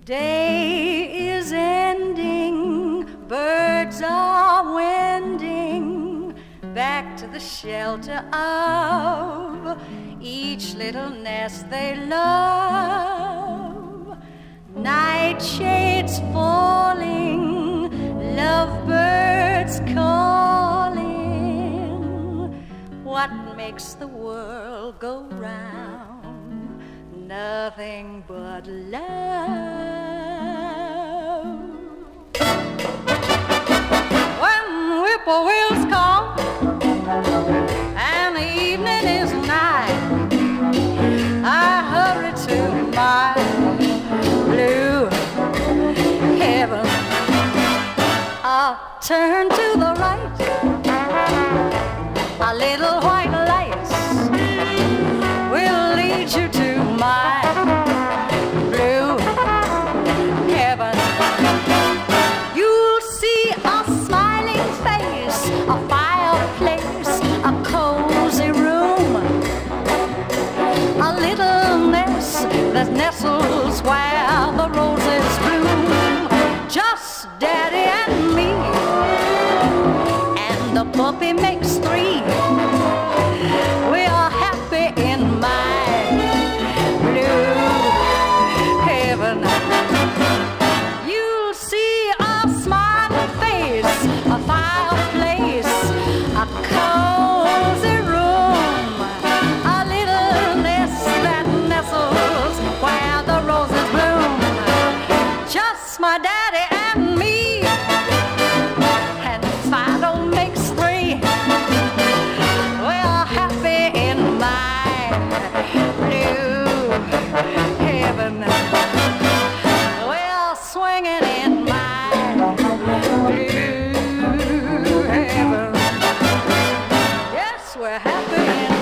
Day is ending, birds are wending back to the shelter of each little nest they love. Nightshades falling, lovebirds calling. What makes the world go round? Nothing but love. When whippoorwills call and the evening is nigh, I hurry to my blue heaven. I'll turn to the right, a little white light will lead you to my blue heaven. You'll see a smiling face, a fireplace, a cozy room, a little nest that nestles where the roses bloom. Just Daddy and me, and the puppy makes three. We are happy in my blue heaven. You'll see a smiling face, a fireplace, a cozy room, a little nest that nestles where the roses bloom. Just my daddy and me, and five don't make three. We are happy in my blue heaven. We are swinging in my blue heaven. Yes, we're happy in